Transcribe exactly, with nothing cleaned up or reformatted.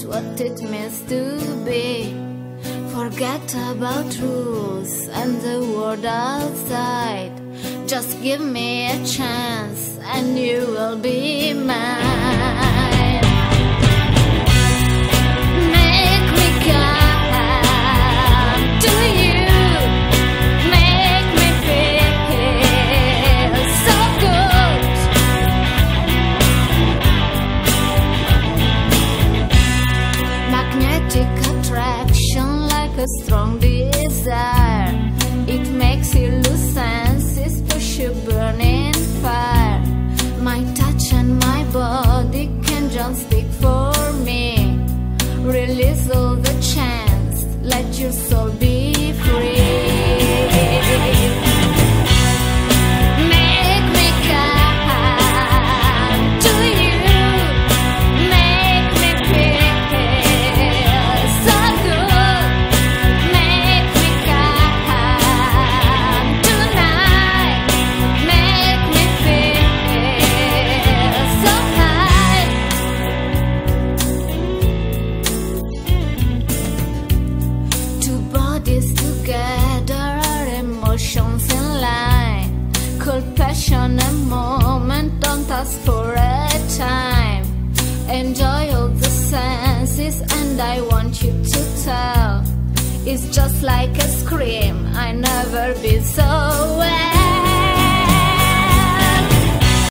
what it means to be. Forget about rules and the world outside. Just give me a chance and you will be mine. Make me come to you. Make me feel so good. Magnetic attraction, like a strong desire. It makes you lose senses, push you burning fire. My touch and my body can just speak for me. Release all the chance, let your soul be free. Make me come to you. Make me feel so good. Make me come tonight. Make me feel so high. Two bodies together are emotions in line. Cold passion a moment, don't ask for a time. Enjoy all the senses and I want you to tell. It's just like a scream, I never been so well.